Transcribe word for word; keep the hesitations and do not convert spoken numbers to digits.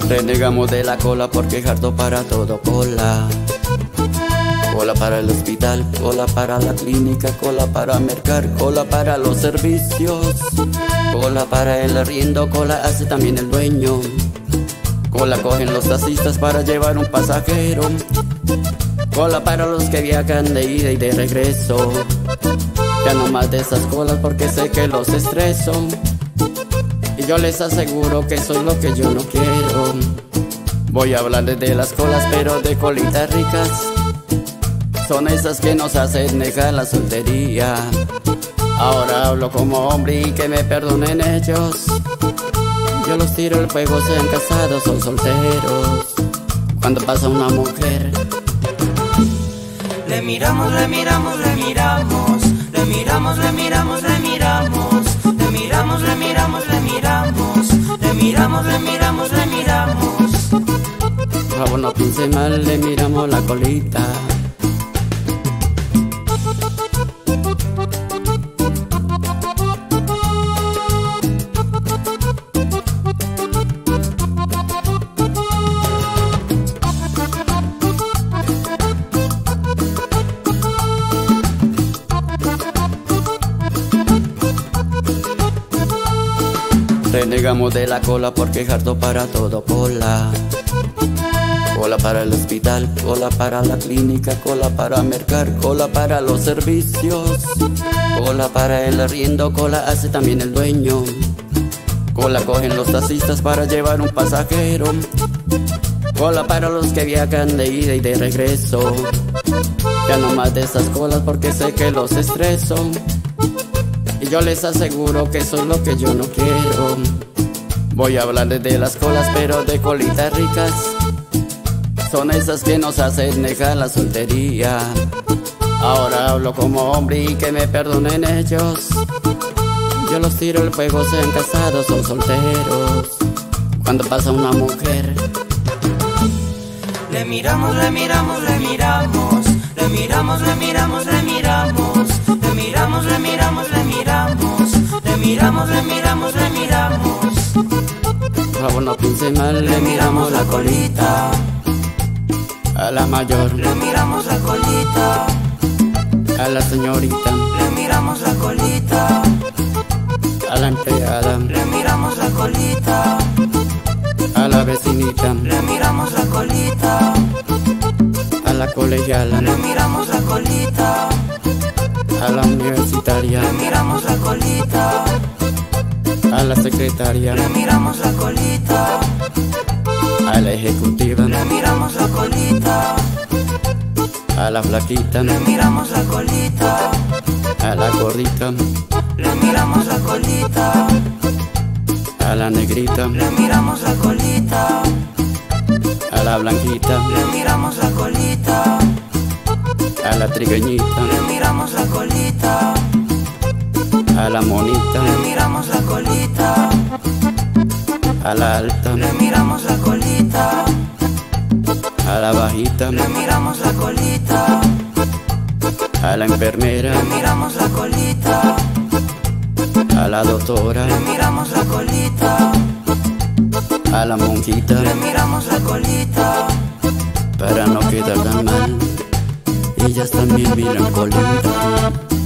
Renegamos de la cola porque harto para todo cola. Cola para el hospital, cola para la clínica, cola para mercar, cola para los servicios, cola para el arriendo, cola hace también el dueño. Cola cogen los taxistas para llevar un pasajero, cola para los que viajan de ida y de regreso. Ya no más de esas colas porque sé que los estreso, y yo les aseguro que eso es lo que yo no quiero. Voy a hablarles de las colas, pero de colitas ricas. Son esas que nos hacen dejar la soltería. Ahora hablo como hombre y que me perdonen ellos. Yo los tiro al fuego, sean casados o solteros. Cuando pasa una mujer, le miramos, le miramos, le miramos, le miramos, le miramos, le miramos, le miramos, le miramos, le miramos, le miramos, le miramos, le miramos. Por favor no piense mal, le miramos la colita. Renegamos de la cola porque harto para todo cola. Cola para el hospital, cola para la clínica, cola para mercar, cola para los servicios, cola para el arriendo, cola hace también el dueño. Cola cogen los taxistas para llevar un pasajero, cola para los que viajan de ida y de regreso. Ya no más de esas colas porque sé que los estreso, y yo les aseguro que eso es lo que yo no quiero. Voy a hablarles de las colas, pero de colitas ricas. Son esas que nos hacen dejar la soltería. Ahora hablo como hombre y que me perdonen ellos. Yo los tiro al fuego, sean casados o solteros. Cuando pasa una mujer, le miramos, le miramos, le miramos, le miramos, le miramos, le miramos, le miramos, le miramos, le miramos, le miramos, le miramos, le miramos. Por favor no piense mal, le miramos la colita. A la mayor, le miramos la colita. A la señorita, le miramos la colita. A la empleada, le miramos la colita. A la vecinita, le miramos la colita. A la colegiala, le miramos la colita. A la universitaria, le miramos la colita. A la secretaria, le miramos la colita. A la ejecutiva, le miramos la colita. A la flaquita, le miramos la colita. A la gordita, le miramos la colita. A la negrita, le miramos la colita. A la blanquita, le miramos la colita. A la trigueñita, le miramos la colita. A la monita, le miramos la colita. A la alta, le miramos la colita. A la bajita, le miramos la colita. A la enfermera, le miramos la colita. A la doctora, le miramos la colita. A la monjita, le miramos la colita. para no quedar tan mal, ellas también miran colita.